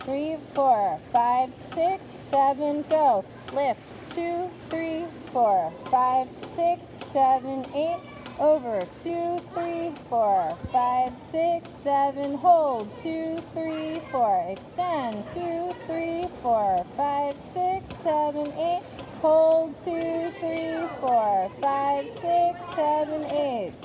3, 4, 5, 6, 7, go. Lift, 2, 3, 4, 5, 6, 7, 8, over, 2, 3, 4, 5, 6, 7, hold, 2, 3, 4, extend, 2, 3, 4, 5, 6, 7, 8, hold, 2, 3, 4, 5, 6, 7, 8.